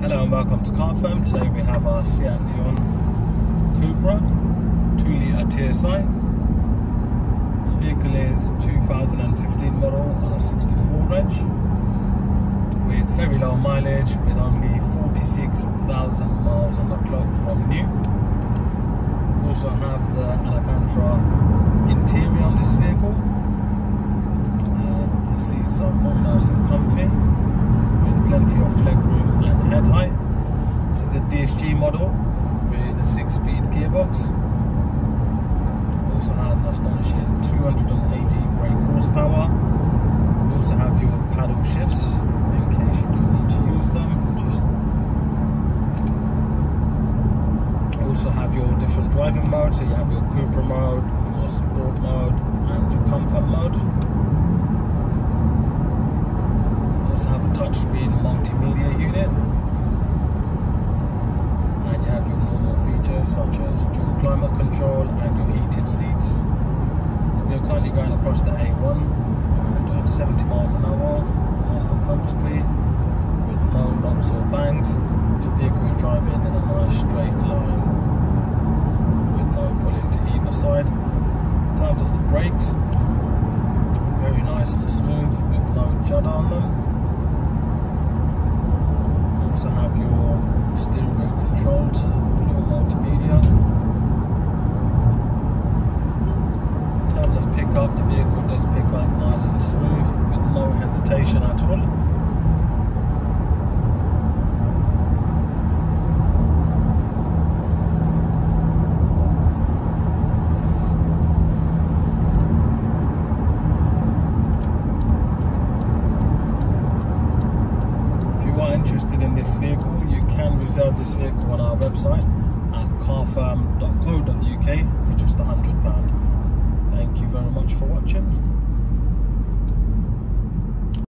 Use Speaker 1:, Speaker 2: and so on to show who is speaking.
Speaker 1: Hello and welcome to Car Firm. Today we have our Seat Leon Cupra 2-litre TSI. This vehicle is 2015 model on a 64 reg with very low mileage, with only 46,000 miles on the clock from new. We also have the Alcantara interior on this vehicle, and the seats are very nice and comfy, with plenty of legroom and head height. This is the DSG model with a 6-speed gearbox. Also has an astonishing 280 brake horsepower. You also have your paddle shifts in case you do need to use them. You also have your different driving modes. So you have your Cupra mode, your sport mode, and your comfort mode. Also have a touchscreen multimedia unit, and you have your normal features such as dual climate control and your heated seats. So we are currently going across the A1 and doing 70 miles an hour, nice and comfortably, with no knocks or bangs. The vehicle is driving in a nice straight line with no pulling to either side. In terms of the brakes, very nice and smooth with no judder on them. Also have your steering wheel controls for your multimedia. In terms of pickup, the vehicle does pick up nice and smooth with no hesitation at all. Interested in this vehicle, you can reserve this vehicle on our website at carfirm.co.uk for just £100. Thank you very much for watching.